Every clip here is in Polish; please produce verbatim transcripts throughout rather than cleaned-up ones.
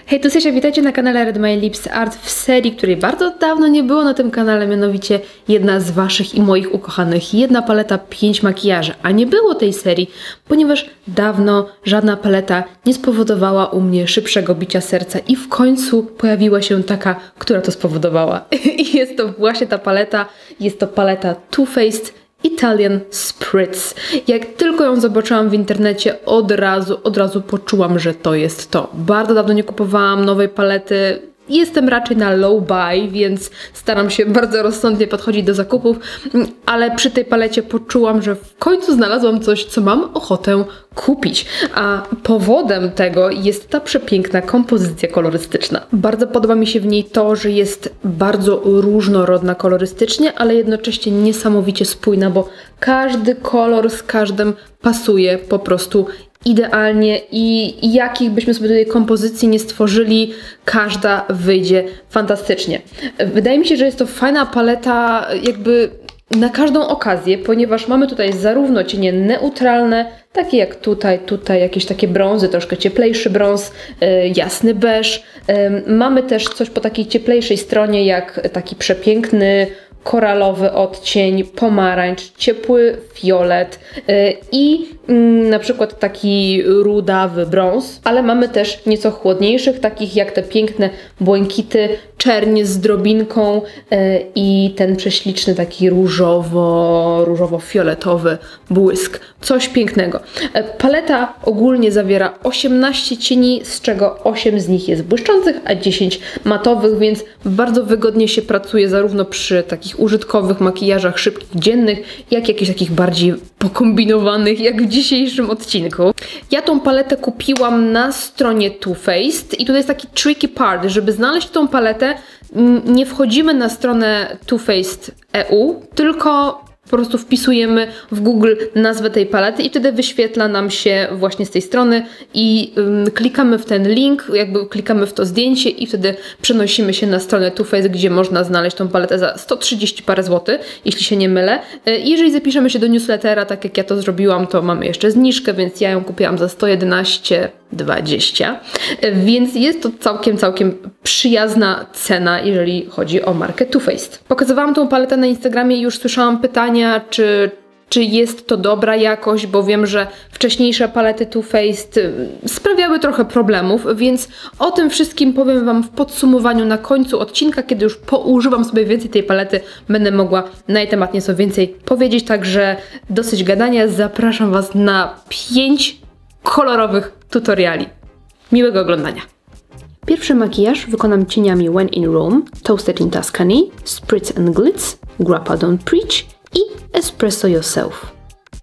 Hej, tu Sysia, witajcie na kanale Red My Lips Art w serii, której bardzo dawno nie było na tym kanale, mianowicie jedna z waszych i moich ukochanych, jedna paleta, pięć makijaży, a nie było tej serii, ponieważ dawno żadna paleta nie spowodowała u mnie szybszego bicia serca i w końcu pojawiła się taka, która to spowodowała. I jest to właśnie ta paleta, jest to paleta Too Faced Italian Spritz. Jak tylko ją zobaczyłam w internecie, od razu, od razu poczułam, że to jest to. Bardzo dawno nie kupowałam nowej palety. Jestem raczej na low buy, więc staram się bardzo rozsądnie podchodzić do zakupów, ale przy tej palecie poczułam, że w końcu znalazłam coś, co mam ochotę kupić. A powodem tego jest ta przepiękna kompozycja kolorystyczna. Bardzo podoba mi się w niej to, że jest bardzo różnorodna kolorystycznie, ale jednocześnie niesamowicie spójna, bo każdy kolor z każdym pasuje po prostu idealnie i jakich byśmy sobie tutaj kompozycji nie stworzyli, każda wyjdzie fantastycznie. Wydaje mi się, że jest to fajna paleta jakby na każdą okazję, ponieważ mamy tutaj zarówno cienie neutralne, takie jak tutaj, tutaj jakieś takie brązy, troszkę cieplejszy brąz, yy, jasny beż. Yy, mamy też coś po takiej cieplejszej stronie, jak taki przepiękny koralowy odcień, pomarańcz, ciepły fiolet yy, i yy, na przykład taki rudawy brąz, ale mamy też nieco chłodniejszych, takich jak te piękne błękity, czerń z drobinką yy, i ten prześliczny taki różowo, różowo-fioletowy błysk. Coś pięknego. Yy, paleta ogólnie zawiera osiemnaście cieni, z czego osiem z nich jest błyszczących, a dziesięć matowych, więc bardzo wygodnie się pracuje zarówno przy takich użytkowych makijażach szybkich, dziennych, jak jakichś takich bardziej pokombinowanych, jak w dzisiejszym odcinku. Ja tą paletę kupiłam na stronie Too Faced i tutaj jest taki tricky part, żeby znaleźć tą paletę, nie wchodzimy na stronę Too Faced E U, tylko po prostu wpisujemy w Google nazwę tej palety i wtedy wyświetla nam się właśnie z tej strony i ym, klikamy w ten link, jakby klikamy w to zdjęcie i wtedy przenosimy się na stronę Too Faced, gdzie można znaleźć tą paletę za sto trzydzieści parę złotych, jeśli się nie mylę. I jeżeli zapiszemy się do newslettera, tak jak ja to zrobiłam, to mamy jeszcze zniżkę, więc ja ją kupiłam za sto jedenaście dwadzieścia, więc jest to całkiem, całkiem przyjazna cena, jeżeli chodzi o markę Too Faced. Pokazywałam tą paletę na Instagramie i już słyszałam pytania, czy, czy jest to dobra jakość, bo wiem, że wcześniejsze palety Too Faced sprawiały trochę problemów, więc o tym wszystkim powiem Wam w podsumowaniu na końcu odcinka, kiedy już poużywam sobie więcej tej palety, będę mogła na jej temat nieco więcej powiedzieć, także dosyć gadania, zapraszam Was na pięć kolorowych tutoriali. Miłego oglądania. Pierwszy makijaż wykonam cieniami When in Rome, Toasted in Tuscany, Spritz and Glitz, Grappa Don't Preach i Espresso Yourself.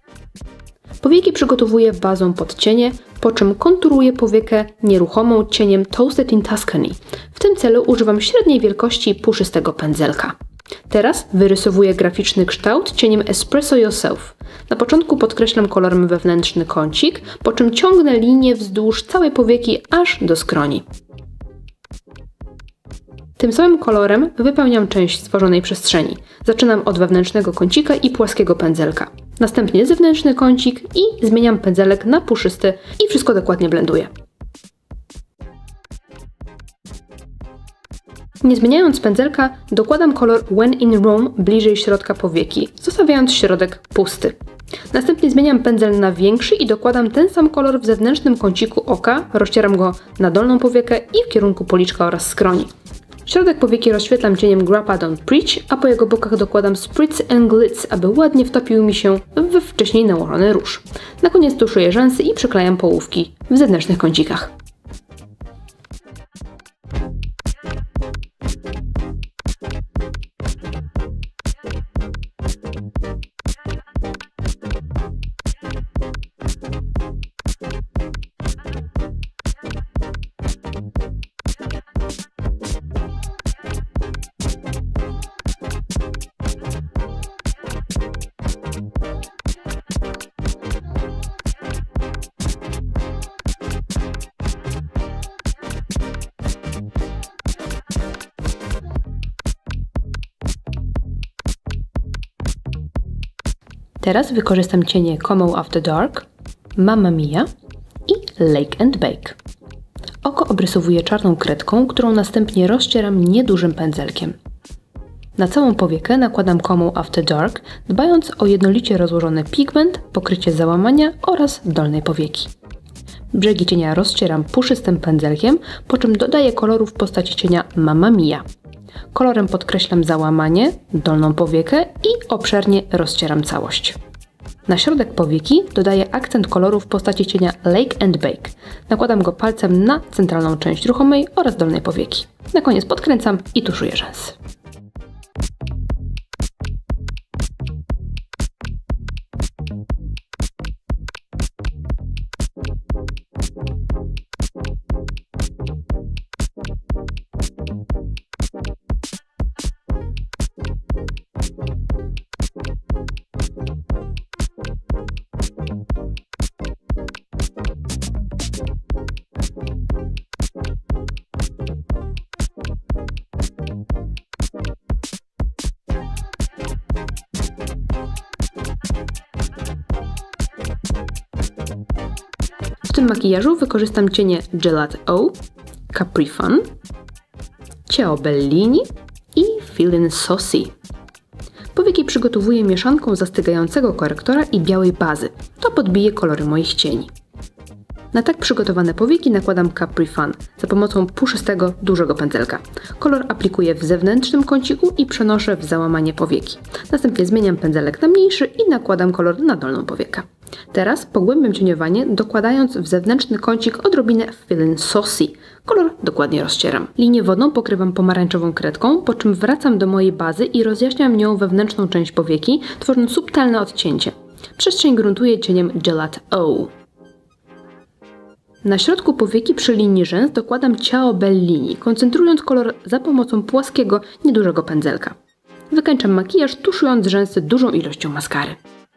Powieki przygotowuję bazą pod cienie, po czym konturuję powiekę nieruchomą cieniem Toasted in Tuscany. W tym celu używam średniej wielkości puszystego pędzelka. Teraz wyrysowuję graficzny kształt cieniem Espresso Yourself. Na początku podkreślam kolorem wewnętrzny kącik, po czym ciągnę linię wzdłuż całej powieki aż do skroni. Tym samym kolorem wypełniam część stworzonej przestrzeni. Zaczynam od wewnętrznego kącika i płaskiego pędzelka. Następnie zewnętrzny kącik i zmieniam pędzelek na puszysty i wszystko dokładnie blenduję. Nie zmieniając pędzelka, dokładam kolor When in Rome bliżej środka powieki, zostawiając środek pusty. Następnie zmieniam pędzel na większy i dokładam ten sam kolor w zewnętrznym kąciku oka, rozcieram go na dolną powiekę i w kierunku policzka oraz skroni. Środek powieki rozświetlam cieniem Grappa Don't Preach, a po jego bokach dokładam Spritz and Glitz, aby ładnie wtopił mi się we wcześniej nałożony róż. Na koniec tuszuję rzęsy i przyklejam połówki w zewnętrznych kącikach. Teraz wykorzystam cienie Como After Dark, Mamma Mia i Lake and Bake. Oko obrysowuję czarną kredką, którą następnie rozcieram niedużym pędzelkiem. Na całą powiekę nakładam Como After Dark, dbając o jednolicie rozłożony pigment, pokrycie załamania oraz dolnej powieki. Brzegi cienia rozcieram puszystym pędzelkiem, po czym dodaję koloru w postaci cienia Mamma Mia. Kolorem podkreślam załamanie, dolną powiekę i obszernie rozcieram całość. Na środek powieki dodaję akcent koloru w postaci cienia Lake and Bake. Nakładam go palcem na centralną część ruchomej oraz dolnej powieki. Na koniec podkręcam i tuszuję rzęsy. W tym makijażu wykorzystam cienie Gelato O, Capri Fun, Ciao Bellini i Feeling Saucy. Powieki przygotowuję mieszanką zastygającego korektora i białej bazy. To podbije kolory moich cieni. Na tak przygotowane powieki nakładam Capri Fun za pomocą puszystego, dużego pędzelka. Kolor aplikuję w zewnętrznym kąciku i przenoszę w załamanie powieki. Następnie zmieniam pędzelek na mniejszy i nakładam kolor na dolną powiekę. Teraz pogłębiam cieniowanie, dokładając w zewnętrzny kącik odrobinę Feeling Saucy. Kolor dokładnie rozcieram. Linię wodną pokrywam pomarańczową kredką, po czym wracam do mojej bazy i rozjaśniam nią wewnętrzną część powieki, tworząc subtelne odcięcie. Przestrzeń gruntuję cieniem Gelato O. Na środku powieki przy linii rzęs dokładam Ciao Bellini, koncentrując kolor za pomocą płaskiego, niedużego pędzelka. Wykańczam makijaż, tuszując rzęsy dużą ilością maskary.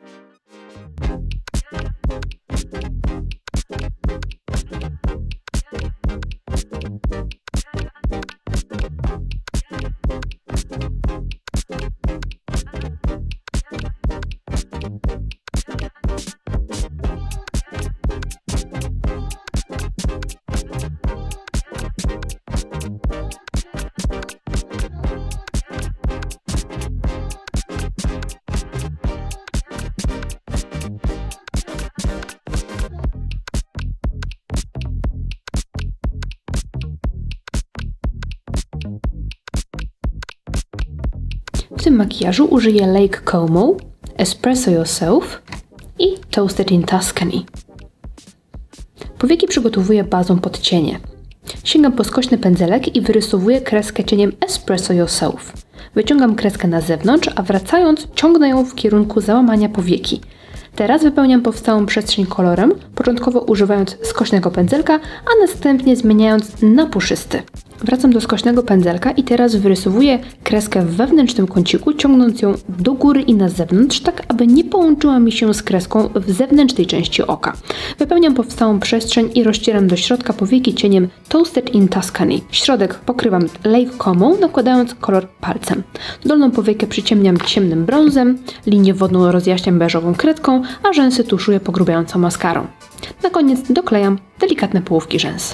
W tym makijażu użyję Lake Como, Espresso Yourself i Toasted in Tuscany. Powieki przygotowuję bazą pod cienie. Sięgam po skośny pędzelek i wyrysowuję kreskę cieniem Espresso Yourself. Wyciągam kreskę na zewnątrz, a wracając ciągnę ją w kierunku załamania powieki. Teraz wypełniam powstałą przestrzeń kolorem, początkowo używając skośnego pędzelka, a następnie zmieniając na puszysty. Wracam do skośnego pędzelka i teraz wyrysowuję kreskę w wewnętrznym kąciku, ciągnąc ją do góry i na zewnątrz, tak aby nie połączyła mi się z kreską w zewnętrznej części oka. Wypełniam powstałą przestrzeń i rozcieram do środka powieki cieniem Toasted in Tuscany. Środek pokrywam Lake Como, nakładając kolor palcem. Dolną powiekę przyciemniam ciemnym brązem, linię wodną rozjaśniam beżową kredką, a rzęsy tuszuję pogrubiającą maskarą. Na koniec doklejam delikatne połówki rzęs.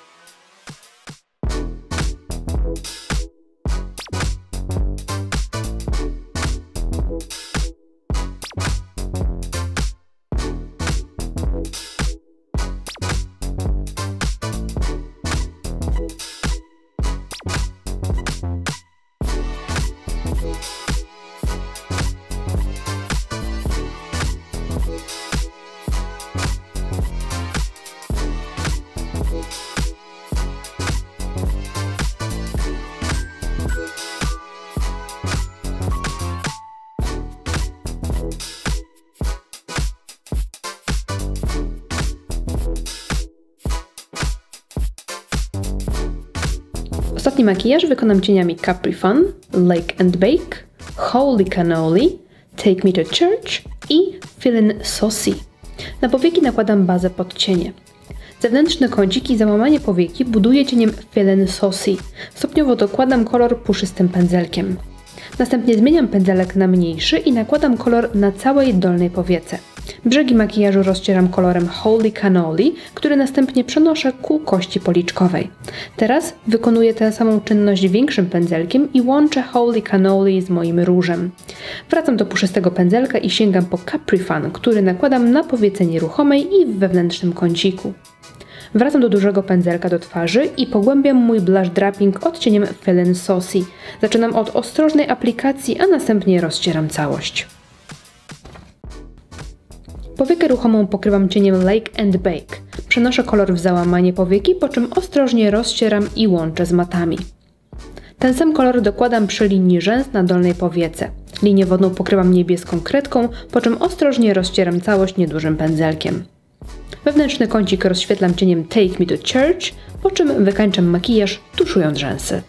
Ostatni makijaż wykonam cieniami Capri Fun, Lake and Bake, Holy Cannoli, Take Me to Church i Feeling Saucy. Na powieki nakładam bazę pod cienie. Zewnętrzne kąciki i załamanie powieki buduję cieniem Feeling Saucy. Stopniowo dokładam kolor puszystym pędzelkiem. Następnie zmieniam pędzelek na mniejszy i nakładam kolor na całej dolnej powiece. Brzegi makijażu rozcieram kolorem Holy Cannoli, który następnie przenoszę ku kości policzkowej. Teraz wykonuję tę samą czynność większym pędzelkiem i łączę Holy Cannoli z moim różem. Wracam do puszystego pędzelka i sięgam po Capri Fan, który nakładam na powiece nieruchomej i w wewnętrznym kąciku. Wracam do dużego pędzelka do twarzy i pogłębiam mój blush draping odcieniem Feeling Saucy. Zaczynam od ostrożnej aplikacji, a następnie rozcieram całość. Powiekę ruchomą pokrywam cieniem Lake and Bake. Przenoszę kolor w załamanie powieki, po czym ostrożnie rozcieram i łączę z matami. Ten sam kolor dokładam przy linii rzęs na dolnej powiece. Linię wodną pokrywam niebieską kredką, po czym ostrożnie rozcieram całość niedużym pędzelkiem. Wewnętrzny kącik rozświetlam cieniem Take Me to Church, po czym wykańczam makijaż, tuszując rzęsy.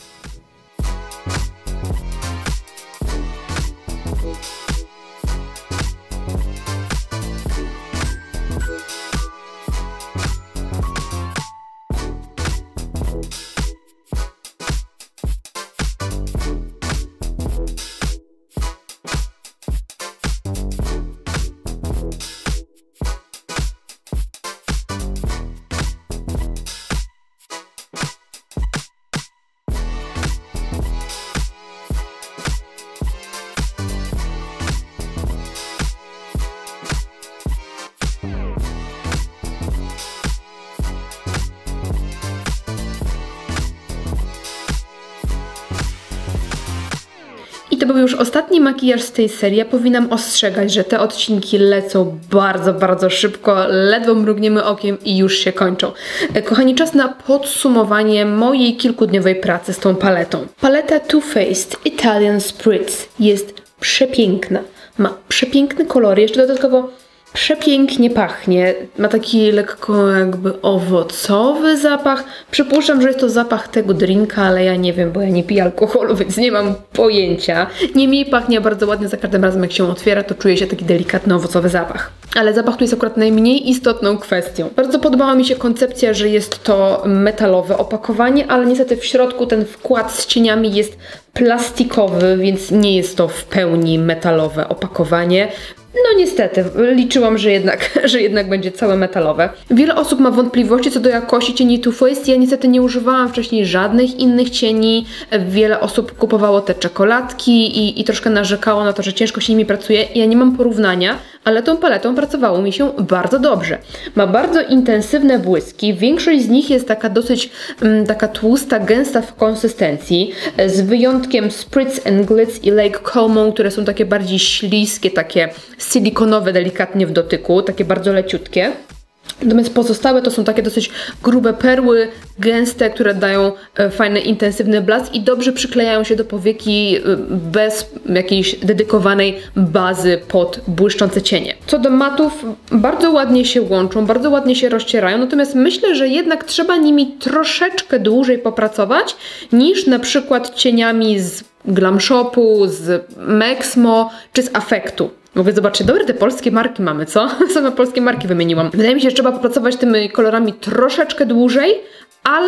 I to był już ostatni makijaż z tej serii. Ja powinnam ostrzegać, że te odcinki lecą bardzo, bardzo szybko. Ledwo mrugniemy okiem i już się kończą. Kochani, czas na podsumowanie mojej kilkudniowej pracy z tą paletą. Paleta Too Faced Italian Spritz jest przepiękna. Ma przepiękne kolory, jeszcze dodatkowo przepięknie pachnie. Ma taki lekko jakby owocowy zapach. Przypuszczam, że jest to zapach tego drinka, ale ja nie wiem, bo ja nie piję alkoholu, więc nie mam pojęcia. Niemniej pachnie bardzo ładnie, za każdym razem jak się otwiera, to czuje się taki delikatny owocowy zapach. Ale zapach tu jest akurat najmniej istotną kwestią. Bardzo podobała mi się koncepcja, że jest to metalowe opakowanie, ale niestety w środku ten wkład z cieniami jest plastikowy, więc nie jest to w pełni metalowe opakowanie. No niestety, liczyłam, że jednak, że jednak będzie całe metalowe. Wiele osób ma wątpliwości co do jakości cieni Too Faced. Ja niestety nie używałam wcześniej żadnych innych cieni. Wiele osób kupowało te czekoladki i, i troszkę narzekało na to, że ciężko się nimi pracuje. Ja nie mam porównania, ale tą paletą pracowało mi się bardzo dobrze. Ma bardzo intensywne błyski. Większość z nich jest taka dosyć um, taka tłusta, gęsta w konsystencji. Z wyjątkiem Spritz and Glitz i Lake Como, które są takie bardziej śliskie, takie silikonowe delikatnie w dotyku, takie bardzo leciutkie. Natomiast pozostałe to są takie dosyć grube perły, gęste, które dają e, fajny, intensywny blask i dobrze przyklejają się do powieki e, bez jakiejś dedykowanej bazy pod błyszczące cienie. Co do matów, bardzo ładnie się łączą, bardzo ładnie się rozcierają, natomiast myślę, że jednak trzeba nimi troszeczkę dłużej popracować niż na przykład cieniami z Glam Shopu, z Mexmo czy z Affectu. Mówię, zobaczcie, dobre te polskie marki mamy, co? Same polskie marki wymieniłam. Wydaje mi się, że trzeba popracować tymi kolorami troszeczkę dłużej, ale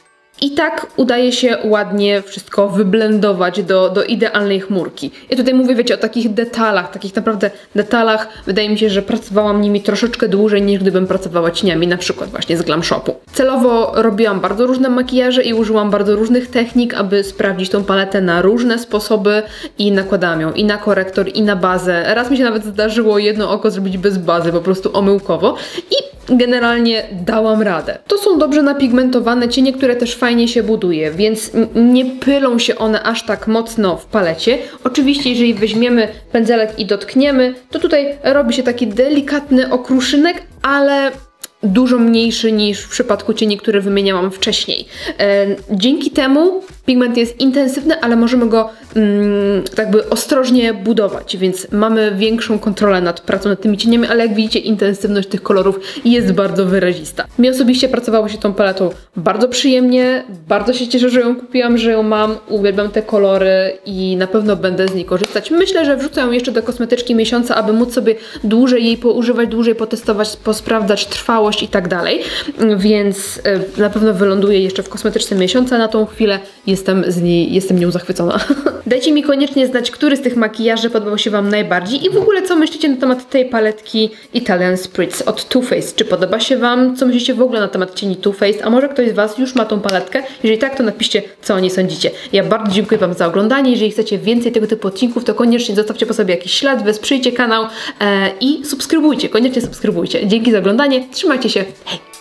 i tak udaje się ładnie wszystko wyblendować do, do idealnej chmurki. Ja tutaj mówię, wiecie, o takich detalach, takich naprawdę detalach. Wydaje mi się, że pracowałam nimi troszeczkę dłużej, niż gdybym pracowała cieniami, na przykład właśnie z Glam Shopu. Celowo robiłam bardzo różne makijaże i użyłam bardzo różnych technik, aby sprawdzić tą paletę na różne sposoby i nakładałam ją i na korektor, i na bazę. Raz mi się nawet zdarzyło jedno oko zrobić bez bazy, po prostu omyłkowo i generalnie dałam radę. To są dobrze napigmentowane cienie, które też fajnie się buduje, więc nie pylą się one aż tak mocno w palecie. Oczywiście, jeżeli weźmiemy pędzelek i dotkniemy, to tutaj robi się taki delikatny okruszynek, ale dużo mniejszy niż w przypadku cieni, które wymieniałam wcześniej. E, dzięki temu pigment jest intensywny, ale możemy go mm, tak by ostrożnie budować, więc mamy większą kontrolę nad pracą nad tymi cieniami, ale jak widzicie, intensywność tych kolorów jest bardzo wyrazista. Mi osobiście pracowało się tą paletą bardzo przyjemnie, bardzo się cieszę, że ją kupiłam, że ją mam, uwielbiam te kolory i na pewno będę z niej korzystać. Myślę, że wrzucę ją jeszcze do kosmetyczki miesiąca, aby móc sobie dłużej jej poużywać, dłużej potestować, posprawdzać trwałość twardość i tak dalej, więc y, na pewno wyląduje jeszcze w kosmetyczce miesiąca na tą chwilę. Jestem z niej, jestem nią zachwycona. Dajcie mi koniecznie znać, który z tych makijaży podobał się Wam najbardziej i w ogóle co myślicie na temat tej paletki Italian Spritz od Too Faced. Czy podoba się Wam? Co myślicie w ogóle na temat cieni Too Faced? A może ktoś z Was już ma tą paletkę? Jeżeli tak, to napiszcie, co o niej sądzicie. Ja bardzo dziękuję Wam za oglądanie. Jeżeli chcecie więcej tego typu odcinków, to koniecznie zostawcie po sobie jakiś ślad, wesprzyjcie kanał e, i subskrybujcie. Koniecznie subskrybujcie. Dzięki za oglądanie. Trzymajcie się. Hej!